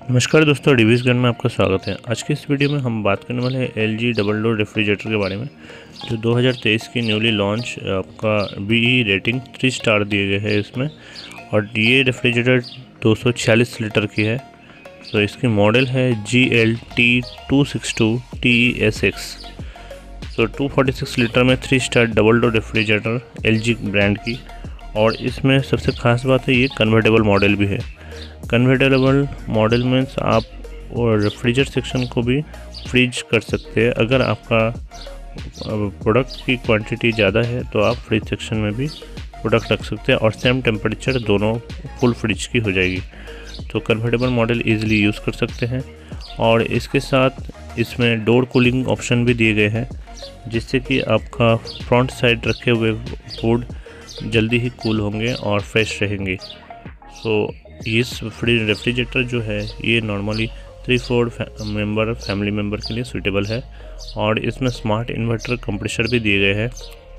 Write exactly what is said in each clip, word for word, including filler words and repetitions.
नमस्कार दोस्तों, reviews gun में आपका स्वागत है। आज की इस वीडियो में हम बात करने वाले हैं L G double door refrigerator के बारे में, जो दो हज़ार तेईस की न्यूली लॉन्च आपका B E rating three star दिए गए हैं इसमें। और ये रेफ्रिजरेटर दो सौ छियालीस लीटर की है। तो इसकी मॉडल है G L T two six two T E S X. तो टू फोर्टी सिक्स लीटर में three star double door refrigerator L G brand की। और इसमें सबसे खास बात है ये कन्वर्टेबल मॉडल भी है। कन्वर्टेबल मॉडल मीन्स आप और रेफ्रिजरेटर सेक्शन को भी फ्रीज कर सकते हैं। अगर आपका प्रोडक्ट की क्वांटिटी ज़्यादा है तो आप फ्रीज सेक्शन में भी प्रोडक्ट रख सकते हैं और सेम टेम्परेचर दोनों फुल फ्रिज की हो जाएगी। तो कन्वर्टेबल मॉडल इजीली यूज़ कर सकते हैं। और इसके साथ इसमें डोर कूलिंग ऑप्शन भी दिए गए हैं, जिससे कि आपका फ्रंट साइड रखे हुए फूड जल्दी ही कूल होंगे और फ्रेश रहेंगे। सो इस रेफ्रिजरेटर जो है ये normally three four member family member के लिए सूटेबल है। और इसमें स्मार्ट इन्वर्टर कंप्रेसर भी दिए गए हैं,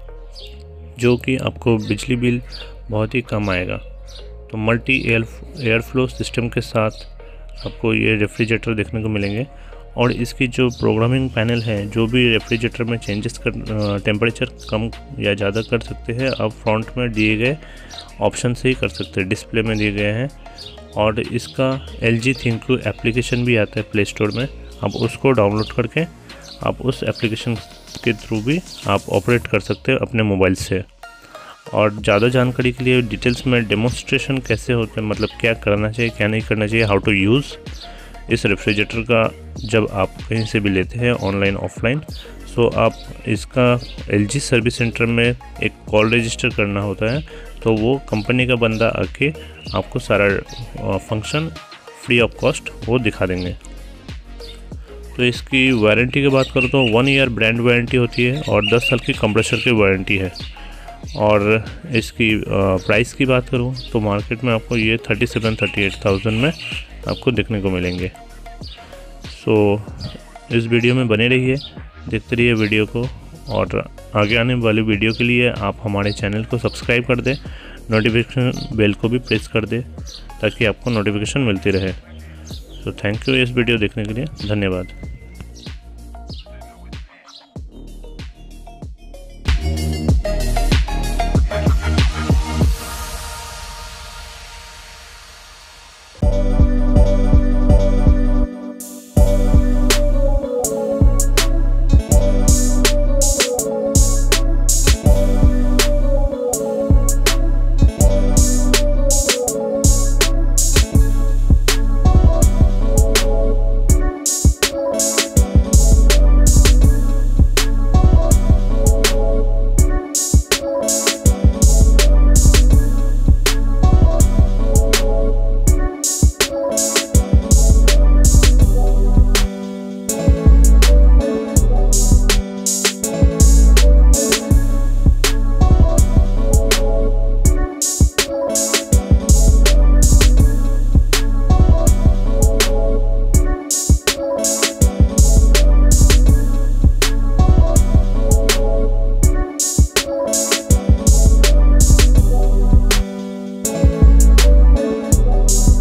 जो कि आपको बिजली बिल बहुत ही कम आएगा। तो multi air air flow system के साथ आपको ये रेफ्रिजरेटर देखने को मिलेंगे। और इसकी जो प्रोग्रामिंग पैनल है, जो भी रेफ्रिजरेटर में चेंजेस कर टेम्परेचर कम या ज़्यादा कर सकते हैं, आप फ्रंट में दिए गए ऑप्शन से ही कर सकते हैं, डिस्प्ले में दिए गए हैं। और इसका एल जी थिंकू एप्लीकेशन भी आता है प्ले स्टोर में, आप उसको डाउनलोड करके आप उस एप्लीकेशन के थ्रू भी आप ऑपरेट कर सकते हैं अपने मोबाइल से। और ज़्यादा जानकारी के लिए डिटेल्स में डेमोन्स्ट्रेशन कैसे होते हैं, मतलब क्या करना चाहिए क्या नहीं करना चाहिए, हाउ टू यूज़ इस रेफ्रिजरेटर का, जब आप कहीं से भी लेते हैं ऑनलाइन ऑफलाइन, सो आप इसका एल जी सर्विस सेंटर में एक कॉल रजिस्टर करना होता है। तो वो कंपनी का बंदा आके आपको सारा फंक्शन फ्री ऑफ कॉस्ट वो दिखा देंगे। तो इसकी वारंटी की बात करूँ तो वन ईयर ब्रांड वारंटी होती है और दस साल की कंप्रेसर की वारंटी है। और इसकी प्राइस की बात करूँ तो मार्केट में आपको ये thirty seven thirty eight thousand में आपको देखने को मिलेंगे। सो इस वीडियो में बने रहिए, देखते रहिए वीडियो को। और आगे आने वाली वीडियो के लिए आप हमारे चैनल को सब्सक्राइब कर दें, नोटिफिकेशन बेल को भी प्रेस कर दें, ताकि आपको नोटिफिकेशन मिलती रहे। सो थैंक यू इस वीडियो देखने के लिए, धन्यवाद।